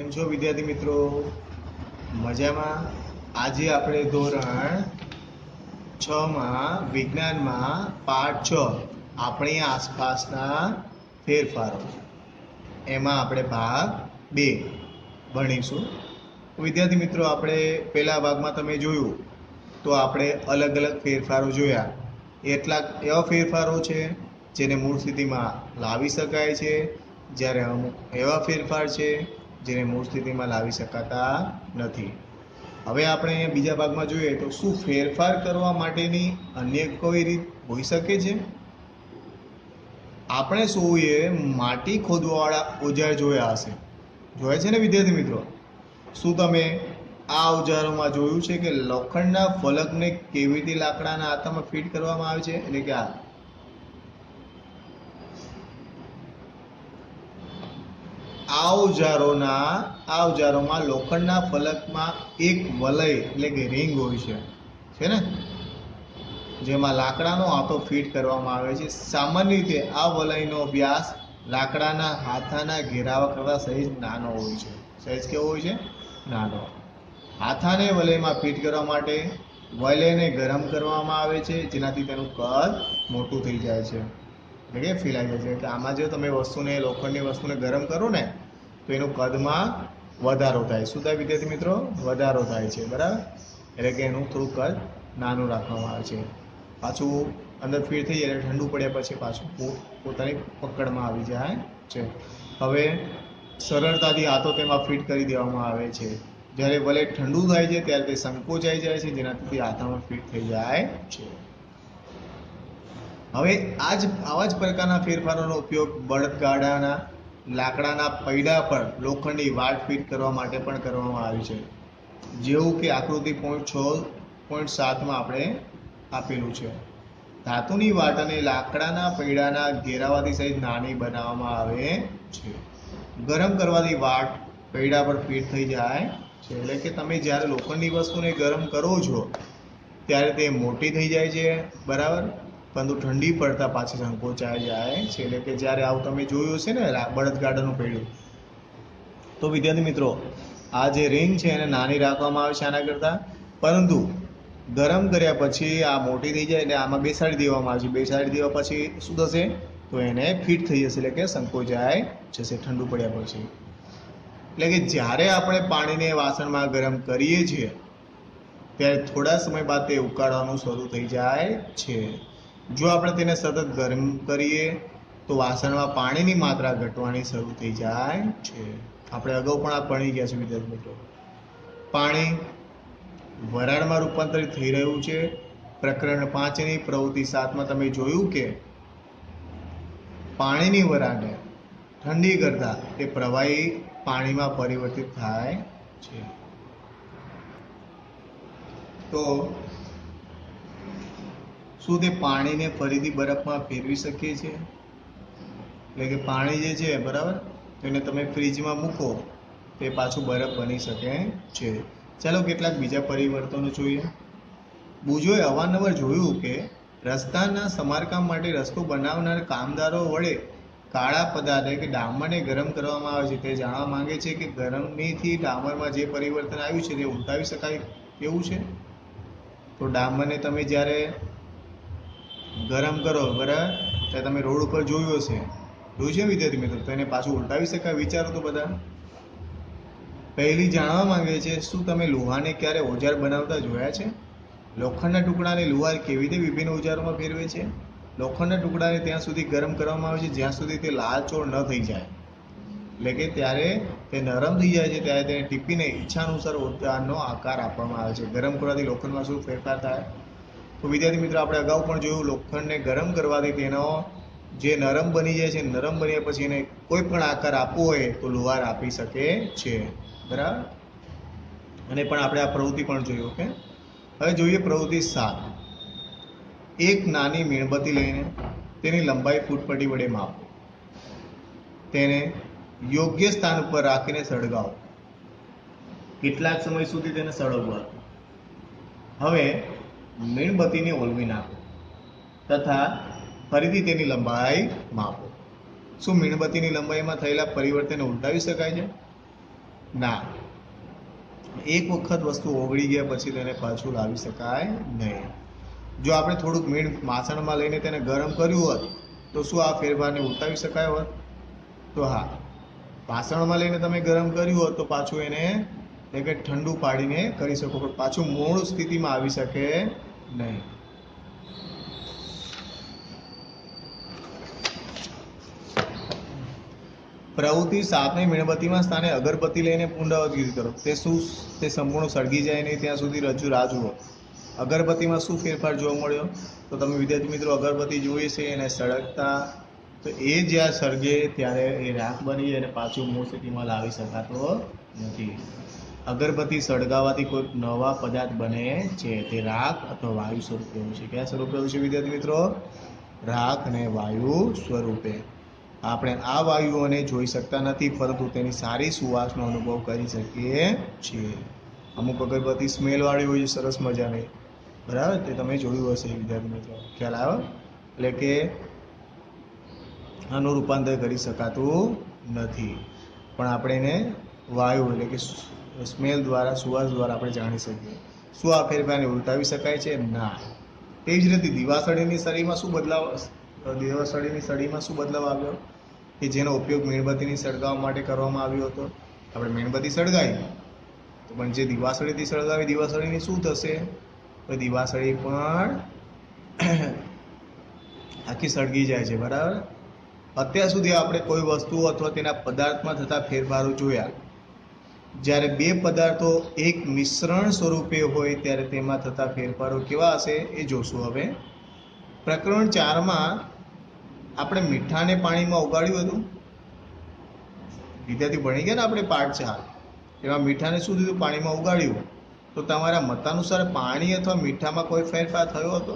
કેમ છો વિદ્યાર્થી મિત્રો? મજામાં? આજે આપણે ધોરણ 6 માં વિજ્ઞાનમાં પાઠ 6 આપણી આસપાસના ફેરફારો એમાં આપણે ભાગ 2 ભણીશું. વિદ્યાર્થી મિત્રો, આપણે પહેલા ભાગમાં તમે જોયું તો આપણે અલગ અલગ ફેરફારો જોયા. એટલાક એવા ફેરફારો છે જેને મૂળ સ્થિતિમાં લાવી શકાય છે, જ્યારે અમુક એવા ફેરફાર છે જેને મૂળ સ્થિતિમાં લાવી શકાતા નથી. હવે આપણે બીજા ભાગમાં જોઈએ તો શું ફેરફાર કરવા માટેની અન્ય કોઈ રીત હોઈ શકે છે? આપણે સૌએ માટી ખોદવાવાળા ઓજાર જોયા હશે. જોયા છે ને વિદ્યાર્થી મિત્રો? શું તમે આ ઓજારોમાં જોયું છે કે લોખંડના ફલકને કેવી રીતે લાકડાના હાથામાં ફિટ કરવામાં આવે છે? એટલે કે આ ઓજારોમાં લોખંડના ફલકમાં એક વલય એટલે કે રિંગ હોય છે ને, જેમાં લાકડાનો હાથો ફિટ કરવામાં આવે છે. સામાન્ય રીતે આ વલયનો વ્યાસ લાકડાના હાથાના ઘેરાવા કરતાં સહેજ નાનો હોય છે. સહેજ કેવો હોય છે? નાનો. હાથાને વલયમાં ફિટ કરવા માટે વલયને ગરમ કરવામાં આવે છે, જેનાથી તેનું કદ મોટું થઈ જાય છે, એટલે કે ફેલાઈ જાય છે. કે આમાં જો તમે લોખંડની વસ્તુને ગરમ કરો ને તો એનું કદમાં વધારો થાય. શું થાય વિદ્યાર્થી મિત્રો? વધારો થાય છે, બરાબર. એટલે કે એનું થોડું કદ નાનું રાખવામાં આવે છે. પાછું અંદર ફિટ થઈ જાય એટલે ઠંડુ પડ્યા પછી પાછું પોતાની પકડમાં આવી જાય છે. હવે સરળતાથી હાથો તેમાં ફિટ કરી દેવામાં આવે છે. જ્યારે વલય ઠંડુ થાય છે ત્યારે તે સંકોચાઈ જાય છે, જેનાથી હાથામાં ફિટ થઈ જાય છે. હવે આવા જ પ્રકારના ફેરફારોનો ઉપયોગ બળદગાડાના લાકડાના પૈડા પર લોખંડની વાટ ફિટ કરવા માટે પણ કરવામાં આવી છે, જેવું કે આકૃતિ 6.7 માં આપણે આપેલું છે. ધાતુની વાટ અને લાકડાના પૈડાના ઘેરાવાથી સહેજ નાની બનાવવામાં આવે છે. ગરમ કરવાથી વાટ પૈડા પર ફિટ થઈ જાય છે. એટલે કે તમે જ્યારે લોખંડની વસ્તુને ગરમ કરો છો ત્યારે તે મોટી થઈ જાય છે, બરાબર, પરંતુ ઠંડી પડતા પાછી સંકોચાઈ જાય છે. એટલે કે જ્યારે આવું તમે જોયું છે ને બળદગાડાનું પૈડું, તો વિદ્યાર્થી મિત્રો આ જે રિંગ છે એને નાની રાખવામાં આવે છે આના કરતાં, પરંતુ ગરમ કર્યા પછી આ મોટી થઈ જાય એટલે આમાં બેસાડી દેવામાં આવે છે. બેસાડી દેવા પછી શું થશે? તો એને ફિટ થઈ જશે, એટલે કે સંકોચાઈ જશે ઠંડુ પડ્યા પછી. એટલે કે જ્યારે આપણે પાણીને વાસણમાં ગરમ કરીએ છીએ ત્યારે થોડા સમય બાદ તે ઉકાળવાનું શરૂ થઈ જાય છે. જો આપણે તેને સતત ગરમ કરીએ તો વાસણમાં પાણીની માત્રા ઘટવાની શરૂ થઈ જાય છે. આપણે અગાઉ પણ આ ભણી ગયા છે વિદ્યાર્થી મિત્રો. પાણી વરાળમાં રૂપાંતરિત થઈ રહ્યું છે. પ્રકરણ 5 ની પ્રવૃત્તિ 7 માં તમે જોયું કે પાણીની વરાળને ઠંડી કરતા તે પ્રવાહી પાણીમાં પરિવર્તિત થાય છે. તો શું તે પાણીને ફરીથી બરફમાં ફેરવી શકીએ છીએ? એટલે કે પાણી જે છે, બરાબર, તેને તમે ફ્રીજમાં મૂકો તે પાછું બરફ બની શકે છે. ચાલો કેટલાક બીજા પરિવર્તનો જોઈએ. બુજોએ અવારનવાર જોયું કે રસ્તાના સમારકામ માટે રસ્તો બનાવનાર કામદારો વડે કાળા પદાર્થ એટલે કે ડામરને ગરમ કરવામાં આવે છે. તે જાણવા માંગે છે કે ગરમીથી ડામરમાં જે પરિવર્તન આવ્યું છે તે ઉલટાવી શકાય એવું છે? તો ડામરને તમે જ્યારે ગરમ કરો, બરાબર, ત્યારે તમે રોડ ઉપર જોયું હશે, જોયું છે વિદ્યાર્થી મિત્રો? તો એને પાછું ઉલટાવી શકાય? વિચારો તો બધા. પહેલી જાણવા માંગે છે, શું તમે લોહાને ક્યારે ઓજાર બનાવતા જોયા છે? લોખંડના ટુકડાને લુહાર કેવી રીતે વિભિન્ન ઓજારોમાં ફેરવે છે? લોખંડના ટુકડાને ત્યાં સુધી ગરમ કરવામાં આવે છે જ્યાં સુધી તે લાલચોળ ન થઈ જાય, એટલે કે ત્યારે તે નરમ થઈ જાય છે ત્યારે તેને ટીપીને ઈચ્છાનુસાર ઓજારનો આકાર આપવામાં આવે છે. ગરમ કરવાથી લોખંડમાં શું ફેરફાર થાય? તો વિદ્યાર્થી મિત્રો આપણે અગાઉ પણ જોયું, લોખંડને ગરમ કરવાથી તેનો જે નરમ બની જાય છે, નરમ બન્યા પછી એને કોઈ પણ આકાર આપવો હોય તો લુહાર આપી શકે છે, બરાબર. અને પણ આપણે આ પ્રવૃત્તિ પણ જોઈ. ઓકે, હવે જોઈએ પ્રવૃત્તિ 7. એક નાની મીણબત્તી લઈને તેની લંબાઈ ફૂટપટ્ટી વડે માપો. તેને યોગ્ય સ્થાન ઉપર રાખીને સળગાવો. કેટલાક સમય સુધી તેને સળગવા. હવે મીણબત્તીને ઓલવી નાખો તથા ફરીથી તેની લંબાઈ માપો. શું મીણબત્તીની લંબાઈમાં થયેલા પરિવર્તનને ઉલટાવી શકાય છે? ના, એક વખત વસ્તુ ઓગળી ગયા પછી તેને પાછું લાવી શકાય નહીં. જો આપણે થોડુંક મીણ માસણમાં લઈને તેને ગરમ કર્યું હોત તો શું આ ફેરફારને ઉલટાવી શકાય હોત? તો હા, વાસણમાં લઈને તમે ગરમ કર્યું હોત તો પાછું એને એટલે કે ઠંડુ પાડીને કરી શકો, પણ પાછું મૂળ સ્થિતિમાં આવી શકે નહીં. પ્રવૃત્તિ 7 મીણબત્તીમાં સ્થાને અગરબત્તી લઈને પુનરાવર્તિત કરો. તે સંપૂર્ણ સળગી જાય નહીં ત્યાં સુધી રાહ જુઓ. અગરબત્તીમાં શું ફેરફાર જોવા મળ્યો? તો તમે વિદ્યાર્થી મિત્રો અગરબત્તી જોઈએ છે એને સળગતા, તો એ જ્યાં સળગે ત્યારે એ રાખ બની અને પાછું મૂળ સ્થિતિમાં લાવી શકાતો નથી. અગરબત્તી સળગાવવાથી કોઈ નવા પદાર્થ બને છે, તે રાખ અથવા વાયુ સ્વરૂપે હોય છે. કયા સ્વરૂપે હોય છે વિદ્યાર્થી મિત્રો? રાખ અને વાયુ સ્વરૂપે. આપણે આ વાયુઓને જોઈ શકતા નથી, પરંતુ તેની સારી સુવાસનો અનુભવ કરી શકીએ છીએ. અમુક અગરબત્તી સ્મેલવાળી હોય છે, સરસ મજાની, બરાબર? તે તમે જોયું હશે વિદ્યાર્થી મિત્રો. ખ્યાલ આવ્યો? એટલે કે આનું રૂપાંતર કરી શકાતું નથી, પણ આપણે એને વાયુ એટલે કે સ્મેલ દ્વારા, સુવાસ દ્વારા આપણે જાણી શકીએ. શું આ ફેરફારને ઉલટાવી શકાય છે? ના. તે જ રીતે દિવાસળીની સળીમાં શું બદલાવ આવ્યો કે જેનો ઉપયોગ મીણબત્તીની સળગાવવા માટે કરવામાં આવ્યો હતો? આપણે મીણબત્તી સળગાવી તો પણ જે દિવાસળીથી સળગાવી દિવાસળીની શું થશે? તો દિવાસળી પણ આખી સળગી જાય છે, બરાબર? અત્યાર સુધી આપણે કોઈ વસ્તુ અથવા તેના પદાર્થમાં થતા ફેરફારો જોયા. જ્યારે બે પદાર્થો એક મિશ્રણ સ્વરૂપે હોય ત્યારે તેમાં થતા ફેરફારો કેવા હશે એ જોશું. હવે પ્રકરણ 4માં આપણે મીઠાને પાણીમાં ઉગાડ્યું હતું. વિદ્યાર્થી ભણી ગયા ને આપણે પાઠ 4, એમાં મીઠાને શું થયું? પાણીમાં ઉગાડ્યું. તો તમારા મતાનુસાર પાણી અથવા મીઠામાં કોઈ ફેરફાર થયો હતો?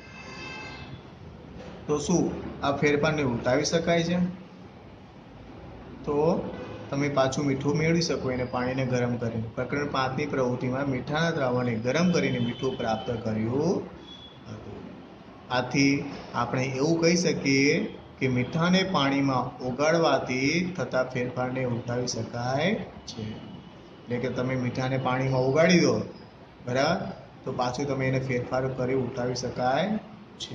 તો શું આ ફેરફારને ઉલટાવી શકાય છે? તો તમે પાછું મીઠું મેળવી શકો એને પાણીને ગરમ કરીને. પ્રકરણ 5ની પ્રવૃત્તિમાં મીઠાના દ્રાવણને ગરમ કરીને મીઠું પ્રાપ્ત કર્યું હતું. આથી આપણે એવું કહી શકીએ કે મીઠાને પાણીમાં ઓગાળવાથી થતા ફેરફારને ઉલટાવી શકાય છે. એટલે કે તમે મીઠાને પાણીમાં ઓગાળી દો, બરાબર, તો પાછું તમે એને ફેરફાર કરી ઉલટાવી શકાય છે.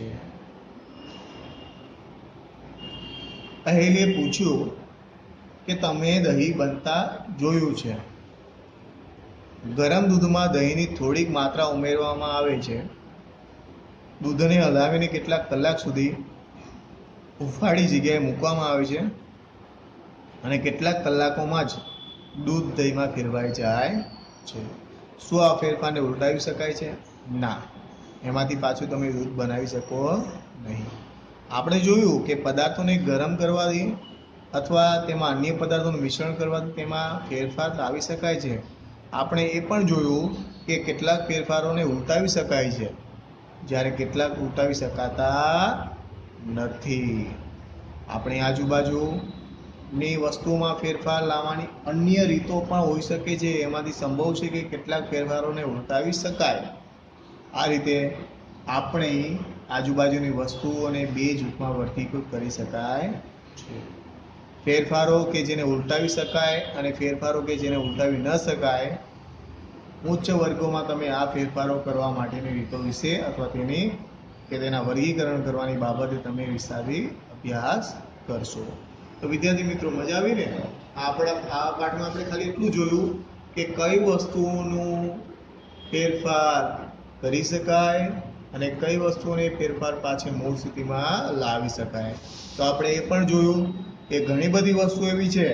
અહેલીએ પૂછ્યું કે તમે દહીં બનતા જોયું છે. ગરમ દૂધમાં દહીંની થોડીક માત્રા ઉમેરવામાં આવે છે. દૂધને હલાવીને કેટલાક કલાક સુધી હુંફાળી જગ્યાએ મૂકવામાં આવે છે અને કેટલાક કલાકોમાં જ દૂધ દહીંમાં ફેરવાઈ જાય છે. શું આ ફેરફારને ઉલટાવી શકાય છે? ના, એમાંથી પાછું તમે દૂધ બનાવી શકો નહીં. આપણે જોયું કે પદાર્થોને ગરમ કરવાથી અથવા તેમાં અન્ય પદાર્થોનું મિશ્રણ કરવાથી તેમાં ફેરફાર લાવી શકાય છે. આપણે એ પણ જોયું કે કેટલાક ફેરફારોને ઉલટાવી શકાય છે, જ્યારે કેટલાક ઉલટાવી શકાતા નથી. આપણી આજુબાજુની વસ્તુઓમાં ફેરફાર લાવવાની અન્ય રીતો પણ હોઈ શકે છે. એમાંથી સંભવ છે કે કેટલાક ફેરફારોને ઉલટાવી શકાય. આ રીતે આપણે આજુબાજુની વસ્તુઓને બે જૂથમાં વર્ગીકૃત કરી શકાય છે. ફેરફારો કે જેને ઉલટાવી શકાય અને ફેરફારો કે જેને ઉલટાવી ન શકાય. ઉચ્ચ વર્ગોમાં તમે આ ફેરફારો કરવા માટેની રીતો વિશે અથવા તેના વર્ગીકરણ કરવાની બાબતે તમે વિસ્તારથી અભ્યાસ કરશો. તો વિદ્યાર્થી મિત્રો, મજા આવી ને? આ પાઠમાં આપણે ખાલી એટલું જોયું કે કઈ વસ્તુઓનું ફેરફાર કરી શકાય અને કઈ વસ્તુઓને ફેરફાર પાછી મૂળ સ્થિતિમાં લાવી શકાય. તો આપણે એ પણ જોયું કે ઘણી બધી વસ્તુ એવી છે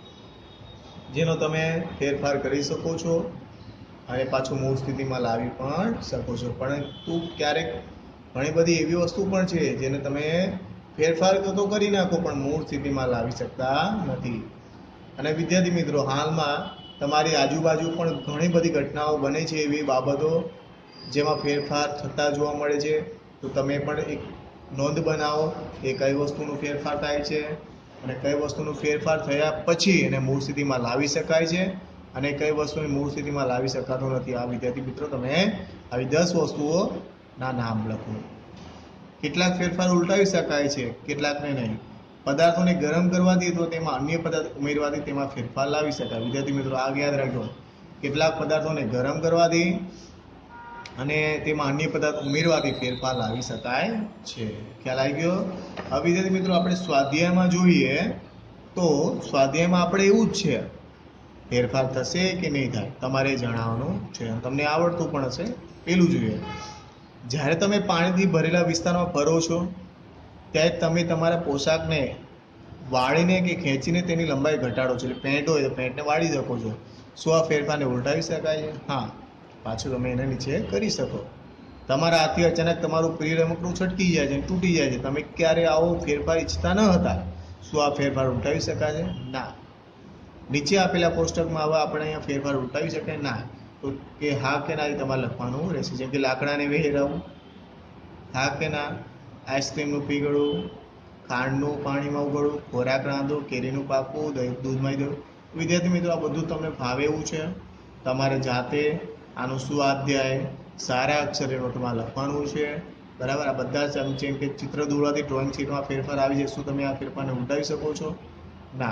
જેનો તમે ફેરફાર કરી શકો છો અને પાછું મૂળ સ્થિતિમાં લાવી પણ શકો છો. પરંતુ ક્યારેક ઘણી બધી એવી વસ્તુ પણ છે જેને તમે ફેરફાર તો કરી નાખો પણ મૂળ સ્થિતિમાં લાવી શકતા નથી. અને વિદ્યાર્થી મિત્રો, હાલમાં તમારી આજુબાજુ પણ ઘણી બધી ઘટનાઓ બને છે, એવી બાબતો જેમાં ફેરફાર થતા જોવા મળે છે. તો તમે પણ એક નોંધ બનાવો કે કઈ વસ્તુનું ફેરફાર થાય છે અને કઈ વસ્તુનું ફેરફાર થયા પછી એને મૂળ સ્થિતિમાં લાવી શકાય છે અને કઈ વસ્તુને મૂળ સ્થિતિમાં લાવી શકાતો નથી. આ વિદ્યાર્થી મિત્રો, તમે આવી 10 વસ્તુઓના નામ લખો. કેટલાક ફેરફાર ઉલટાવી શકાય છે, કેટલાકને નહીં. પદાર્થોને ગરમ કરવાથી તો તેમાં અન્ય પદાર્થ ઉમેરવાથી તેમાં ફેરફાર લાવી શકાય. વિદ્યાર્થી મિત્રો આ યાદ રાખજો, કેટલાક પદાર્થોને ગરમ કરવાથી અને તેમાં અન્ય પદાર્થ ઉમેરવાથી ફેરફાર લાવી શકાય છે. ખ્યાલ આવી ગયો? હવે વિદ્યાર્થી મિત્રો આપણે સ્વાધ્યાયમાં જોઈએ તો સ્વાધ્યાયમાં આપણે એવું જ છે, ફેરફાર થશે કે નહીં થાય તમારે જણાવવાનું છે. તમને આવડતું પણ હશે. પેલું જોઈએ, જ્યારે તમે પાણીથી ભરેલા વિસ્તારમાં ફરો છો ત્યારે તમે તમારા પોશાકને વાળીને કે ખેંચીને તેની લંબાઈ ઘટાડો છો. એટલે પેન્ટ હોય તો પેન્ટને વાળી શકો છો. શું આ ફેરફારને ઉલટાવી શકાય છે? હા, પાછું તમે એને નીચે કરી શકો. તમારા હાથથી અચાનક તમારું પ્રિય રમકડું છટકી જાય છે, તૂટી જાય છે. તમે ક્યારે આવો ફેરફાર ઈચ્છતા ન હતા. શું આ ફેરફાર ઉલટાવી શકાય છે? ના. નીચે આપેલા કોષ્ટકમાં હવે આપણે અહીંયા ફેરફાર ઉલટાવી શકાય? ના. તો કે હા કે ના એ તમારે લખવાનું રહેશે. જેમ કે લાકડાને વહેરાવું, હા કે ના. આઈસ્ક્રીમનું પીગળવું, ખાંડનું પાણીમાં ઉગળવું, ખોરાક રાંધવું, કેરીનું પાકવું, દૂધમાં દેવું. વિદ્યાર્થી મિત્રો આ બધું તમને ભાવે એવું છે. તમારે જાતે આનું સ્વાધ્યાય સારા અક્ષરે નોટમાં લખવાનું છે. બરાબર? આ બધા જેમ કે ચિત્ર દોરવાથી ડ્રોઈંગ શીટમાં ફેરફાર આવી જાય. શું તમે આ ફેરફારને ઉલટાવી શકો છો? ના.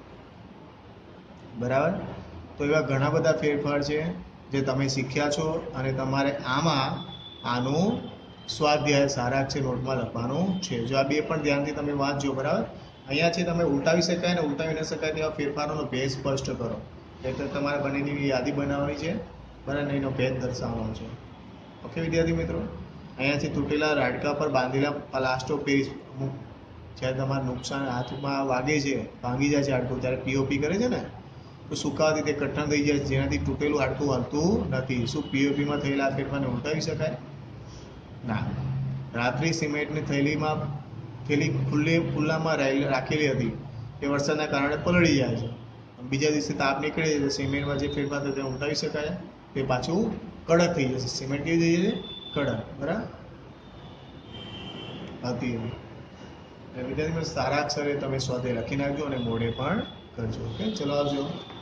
બરાબર? તો એવા ઘણા બધા ફેરફાર છે જે તમે શીખ્યા છો અને તમારે આનું સ્વાધ્યાય સારા અક્ષરે નોટમાં લખવાનું છે. જો આ બે પણ ધ્યાનથી તમે વાંચજો. બરાબર? અહીંયા છે તમે ઉલટાવી શકાય ને ઉલટાવી ન શકાય તેવા ફેરફારોનો ભેદ સ્પષ્ટ કરો. એટલે તમારે બંનેની યાદી બનાવવાની છે. બરાબર? એનો ભેદ દર્શાવવાનો છે. ઓકે વિદ્યાર્થી મિત્રો, અહીંયાથી તૂટેલા રાડકા પર બાંધેલા પ્લાસ્ટર પેરિસ જ્યારે તમારે નુકસાન હાથમાં વાગે છે, ભાંગી જાય છે હાડકું, ત્યારે પીઓપી કરે છે ને, તો સુકાવાથી તે કઠણ થઈ જાય છે, જેનાથી તૂટેલું હાડકું હાલતું નથી. શું પીઓપીમાં થયેલા ફેરફારને ઉલટાવી શકાય? ના. રાત્રિ સિમેન્ટની થેલી ખુલ્લામાં રાખેલી હતી, તે વરસાદના કારણે પલળી જાય છે. બીજા દિવસે તાપ નીકળે છે તો સિમેન્ટમાં જે ફેરફાર થાય તે ઉલટાવી શકાય? તે પાછું કડક થઈ જશે. સિમેન્ટ કેવી થઈ જશે? કડક. બરાબર? હતી વિદ્યાર્થી સારા અક્ષરે તમે સ્વાધ્યાય લખી નાખજો અને મોઢે પણ કરજો. ઓકે, ચલો આવજો.